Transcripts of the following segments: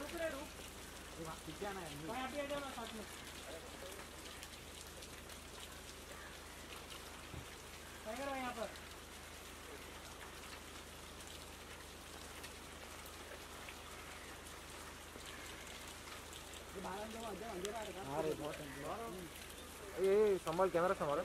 यहाँ पर ये संभाल कैमरा संभाल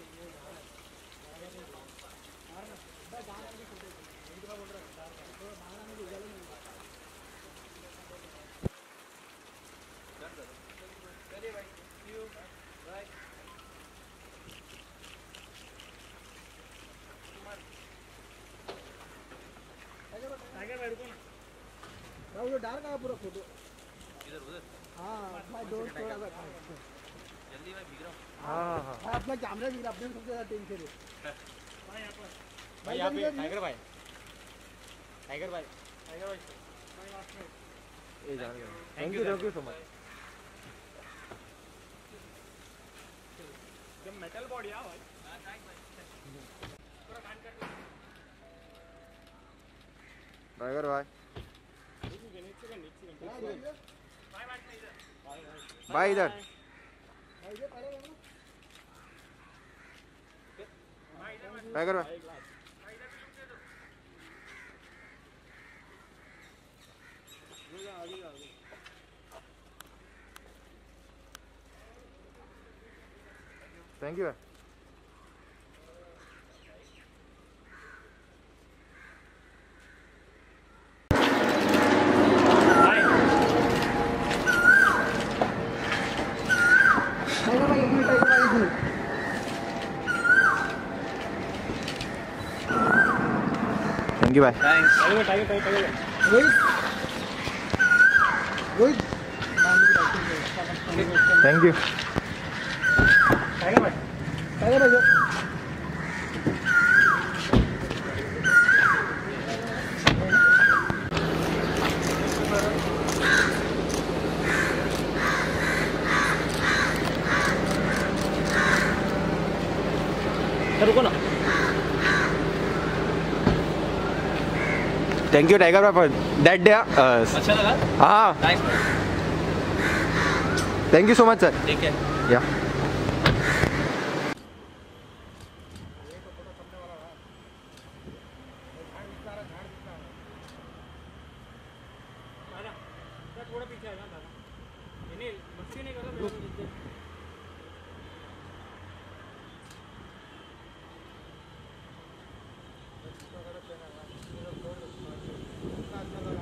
वो डाल का पूरा फोटो इधर उधर। हाँ भाई डोर थोड़ा जल्दी भाई भीग रहा हूँ। हाँ हाँ अपना कैमरा भी अपने सबसे ज़्यादा टेंशन है भाई यहाँ पर भाई यहाँ पे टाइगर भाई टाइगर भाई ये जान गए थैंक यू सो मच जब मेटल बॉडी आ भाई टाइगर भाई भाई इधर टाइगर भाई थैंक यू थैंक यू भाई थैंक यू रुको ना। थैंक यू टाइगर भाई दैट डे अच्छा लगा? हाँ nice. Thank you so much sir ठीक है। या थोड़ा पीछे आएगा दादा नहीं मस्ती नहीं कर रहा